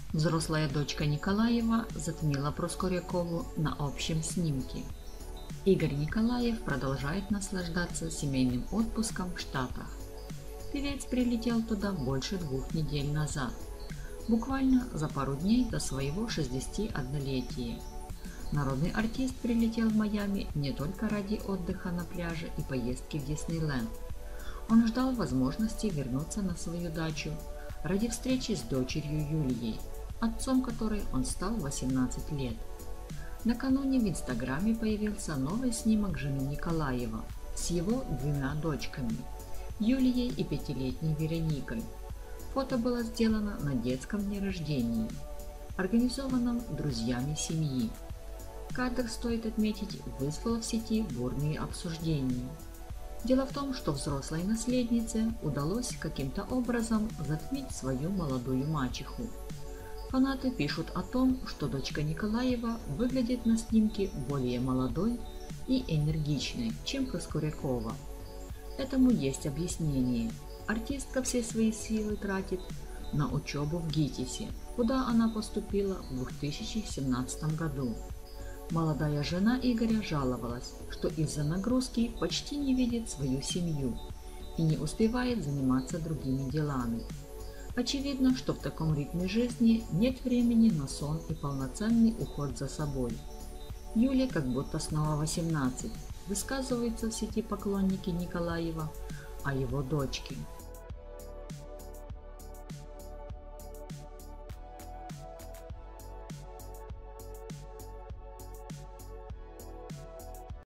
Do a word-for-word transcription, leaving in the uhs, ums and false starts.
Взрослая дочка Николаева затмила Проскурякову на общем снимке. Игорь Николаев продолжает наслаждаться семейным отпуском в Штатах. Певец прилетел туда больше двух недель назад, буквально за пару дней до своего шестидесятиоднолетия. Народный артист прилетел в Майами не только ради отдыха на пляже и поездки в Диснейленд. Он ждал возможности вернуться на свою дачу ради встречи с дочерью Юлией, отцом которой он стал в восемнадцать лет. Накануне в Инстаграме появился новый снимок жены Николаева с его двумя дочками – Юлией и пятилетней Вероникой. Фото было сделано на детском дне рождения, организованном друзьями семьи. Кадр, стоит отметить, вызвал в сети бурные обсуждения. Дело в том, что взрослой наследнице удалось каким-то образом затмить свою молодую мачеху. Фанаты пишут о том, что дочка Николаева выглядит на снимке более молодой и энергичной, чем Проскурякова. Этому есть объяснение. Артистка все свои силы тратит на учебу в ГИТИСе, куда она поступила в две тысячи семнадцатом году. Молодая жена Игоря жаловалась, что из-за нагрузки почти не видит свою семью и не успевает заниматься другими делами. Очевидно, что в таком ритме жизни нет времени на сон и полноценный уход за собой. Юле как будто снова восемнадцать, высказываются в сети поклонники Николаева о его дочке.